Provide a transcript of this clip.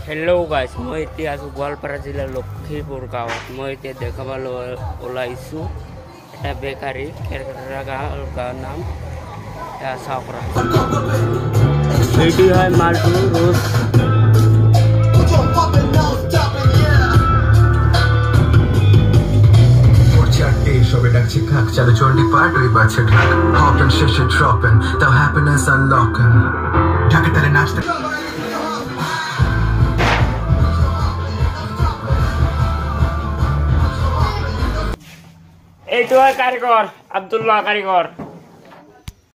Hello guys मैं इतना आसो गोवालपारा जिला लखीपुर गाँव मैं इतना देखा ओलाइसु এটা বেকারি খেরখেরা গাঁৱৰ নাম চাওকৰা এইটো হয় মালটো রোজ সবে ডাকছে কাক চালে চন্ডি পাট ওই বাচ্চা ঢাক হপেন শেষে ড্রপেন তাও হ্যাপিনেস আনলকেন ঢাকে তালে নাচতে এইটো হয় কারিগর আব্দুল্লাহ কারিগর।